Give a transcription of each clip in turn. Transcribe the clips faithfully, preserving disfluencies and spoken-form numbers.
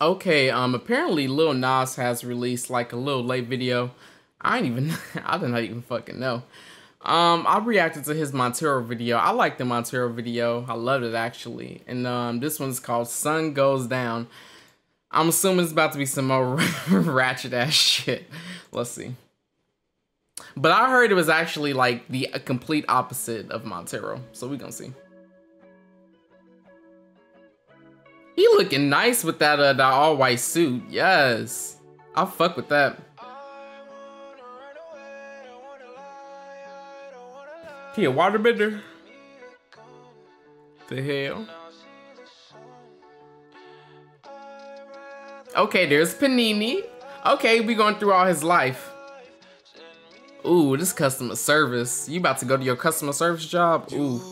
Okay, um, apparently Lil Nas has released like a little late video. I ain't even, I did not even fucking know. Um, I reacted to his Montero video. I like the Montero video. I loved it actually. And um, this one's called Sun Goes Down. I'm assuming it's about to be some more ratchet ass shit. Let's see. But I heard it was actually like the complete opposite of Montero. So we gonna see. He looking nice with that uh, that all white suit. Yes, I'll fuck with that. He a waterbender? The hell? Okay, there's Panini. Okay, we going through all his life. Ooh, this customer service. You about to go to your customer service job? Ooh.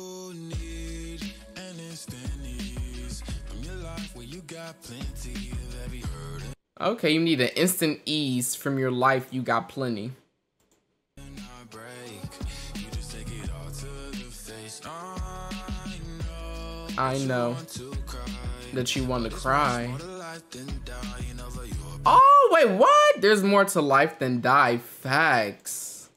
Okay, you need an instant ease from your life. You got plenty. I know that you want to cry. Oh, wait, what? There's more to life than die. Facts.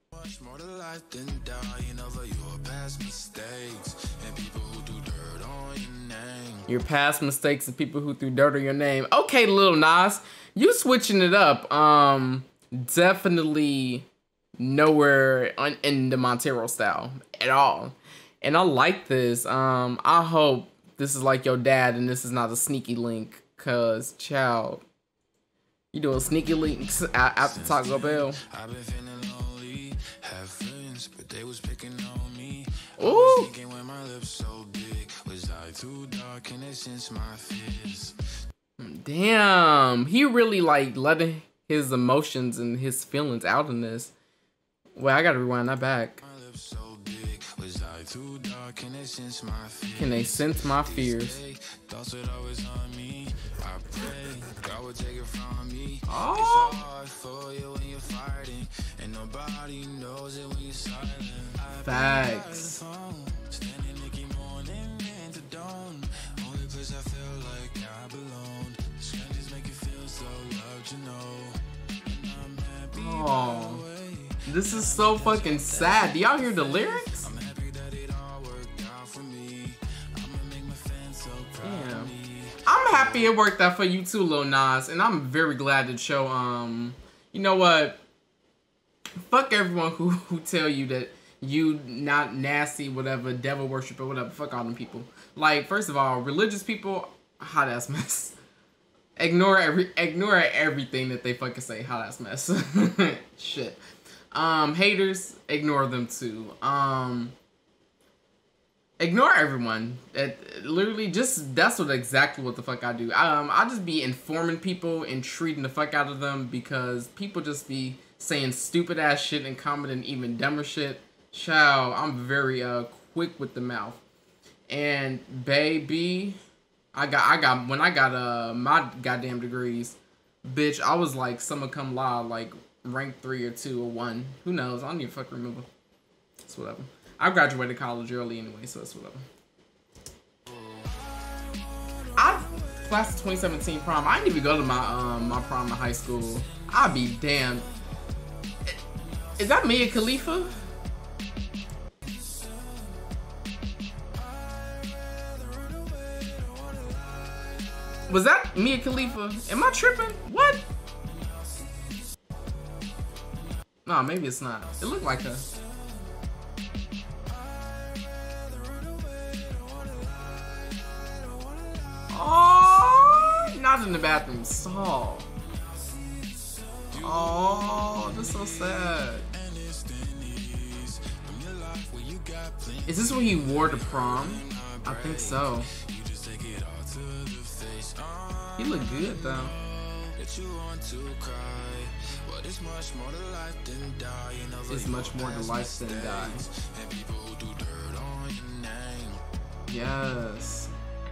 Your past mistakes and people who threw dirt on your name. Okay, Lil Nas, you switching it up. Um, definitely nowhere on, in the Montero style at all. And I like this. Um, I hope this is like your dad and this is not a sneaky link. Cause, child, you doing sneaky links after Taco Bell. Ooh. Damn, he really like letting his emotions and his feelings out in this. Wait, I gotta rewind that back. Can they sense my fears? Oh. Facts. Oh, this is so fucking sad. Do y'all hear the lyrics? Damn. I'm happy it worked out for you too, Lil Nas, and I'm very glad that show, um, you know what? Fuck everyone who, who tell you that you not nasty, whatever, devil worshiper, whatever. Fuck all them people. Like, first of all, religious people, hot ass mess. Ignore every, ignore everything that they fucking say. Hot ass mess. Shit. Um, haters, ignore them too. Um, ignore everyone. It, literally, just that's what exactly what the fuck I do. Um, I just be informing people and treating the fuck out of them because people just be saying stupid ass shit and commenting even dumber shit. Child, I'm very uh quick with the mouth. And baby, I got I got when I got uh my goddamn degrees, bitch, I was like summa cum laude, like rank three or two or one. Who knows? I don't even fucking remember. It's whatever. I graduated college early anyway, so it's whatever. I class of twenty seventeen prom. I didn't even go to my um my prom in high school. I'd be damned. Is that Mia Khalifa? Was that Mia Khalifa? Am I tripping? What? No, maybe it's not. It looked like her. Oh, not in the bathroom stall. Oh, that's so sad. Is this what he wore to prom? I think so. He look good though. It's much more to life than die. Yes.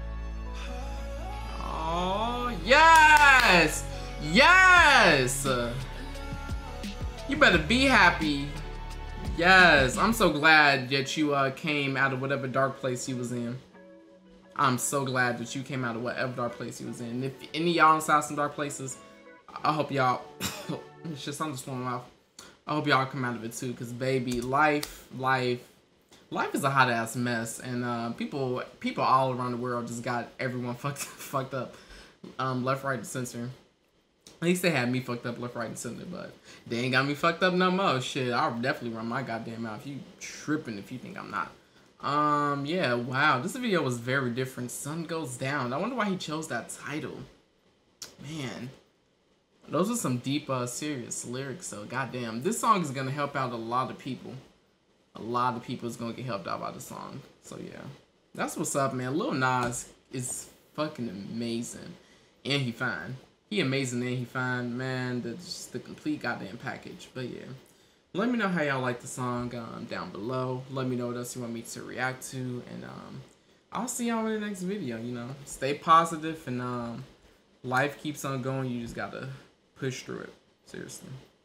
Oh, yes! Yes! You better be happy. Yes, I'm so glad that you uh, came out of whatever dark place you was in. I'm so glad that you came out of whatever dark place you was in. If any of y'all inside some dark places, I hope y'all, it's just, I'm just throwing off. I hope y'all come out of it too, because baby, life, life, life is a hot ass mess, and uh, people, people all around the world just got everyone fucked, fucked up, um, left, right, and center. At least they had me fucked up left, right, and center, but they ain't got me fucked up no more. Shit, I'll definitely run my goddamn mouth. You tripping if you think I'm not. Um, yeah, wow. This video was very different. Sun Goes Down. I wonder why he chose that title. Man. Those are some deep, uh, serious lyrics, so goddamn. This song is gonna help out a lot of people. A lot of people is gonna get helped out by the song. So, yeah. That's what's up, man. Lil Nas is fucking amazing. And he fine. He amazing and he fine, man. That's just the complete goddamn package. But yeah, let me know how y'all like the song um, down below. Let me know what else you want me to react to, and um, I'll see y'all in the next video. You know, stay positive, and um, life keeps on going. You just gotta push through it. Seriously.